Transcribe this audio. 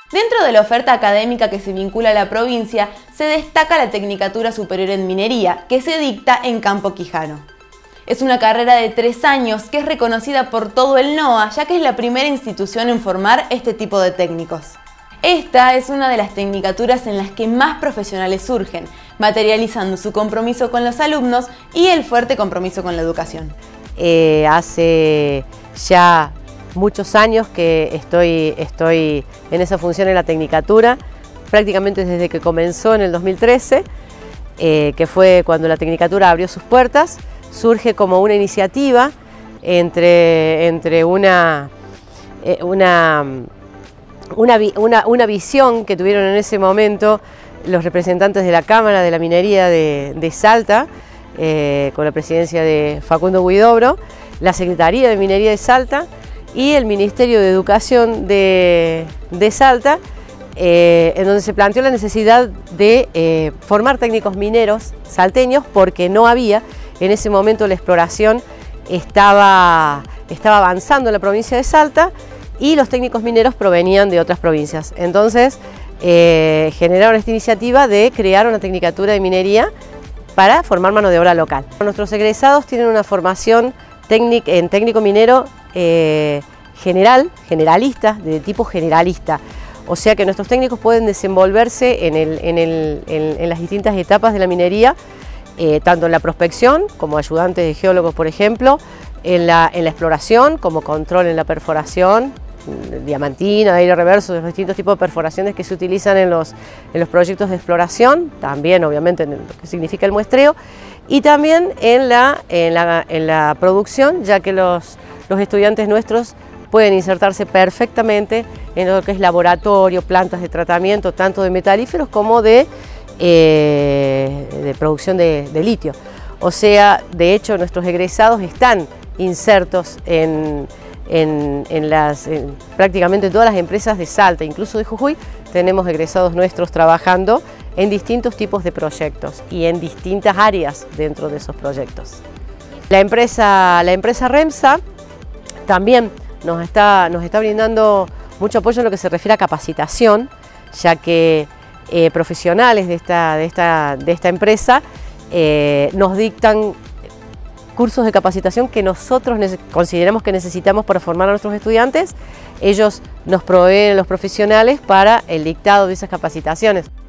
Dentro de la oferta académica que se vincula a la provincia, se destaca la Tecnicatura Superior en Minería, que se dicta en Campo Quijano. Es una carrera de 3 años que es reconocida por todo el NOA, ya que es la primera institución en formar este tipo de técnicos. Esta es una de las tecnicaturas en las que más profesionales surgen, materializando su compromiso con los alumnos y el fuerte compromiso con la educación. Hace ya muchos años que estoy en esa función en la Tecnicatura, prácticamente desde que comenzó en el 2013, que fue cuando la Tecnicatura abrió sus puertas. Surge como una iniciativa entre una visión que tuvieron en ese momento los representantes de la Cámara de la Minería de Salta, con la presidencia de Facundo Huidobro, la Secretaría de Minería de Salta y el Ministerio de Educación de Salta, en donde se planteó la necesidad de formar técnicos mineros salteños, porque no había. En ese momento la exploración estaba avanzando en la provincia de Salta y los técnicos mineros provenían de otras provincias. Entonces generaron esta iniciativa de crear una tecnicatura de minería para formar mano de obra local. Nuestros egresados tienen una formación en técnico minero generalista, de tipo generalista. O sea que nuestros técnicos pueden desenvolverse en las distintas etapas de la minería, tanto en la prospección, como ayudantes de geólogos, por ejemplo, en la exploración, como control en la perforación, diamantina, aire reverso, los distintos tipos de perforaciones que se utilizan en los proyectos de exploración, también obviamente en lo que significa el muestreo, y también en la producción, ya que los estudiantes nuestros pueden insertarse perfectamente en lo que es laboratorio, plantas de tratamiento, tanto de metalíferos como de producción de litio. O sea, de hecho, nuestros egresados están insertos prácticamente en todas las empresas de Salta, incluso de Jujuy. Tenemos egresados nuestros trabajando en distintos tipos de proyectos y en distintas áreas dentro de esos proyectos. La empresa REMSA también nos está brindando mucho apoyo en lo que se refiere a capacitación, ya que profesionales de esta empresa nos dictan cursos de capacitación que nosotros consideramos que necesitamos para formar a nuestros estudiantes. Ellos nos proveen los profesionales para el dictado de esas capacitaciones.